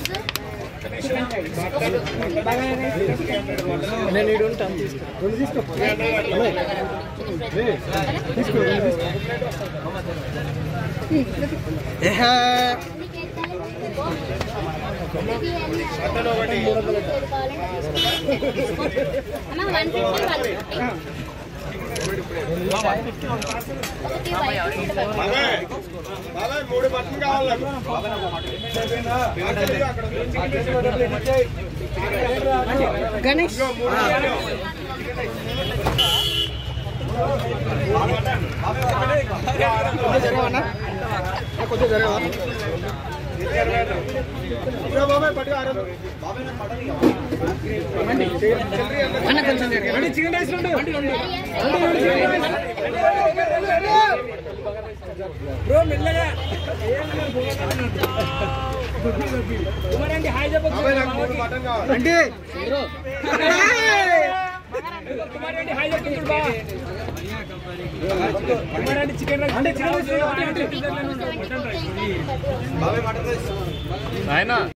నేను ఇడు ఉంటాను తీసుకో మూడు బట్టలు కావాలి గణేష్ కొంచెం జరగవా చికెన్ రైస్ బ్రో మెల్లగా హాయ్ చెప్పండి హాయ్ చెప్పండి చికెన్ రైస్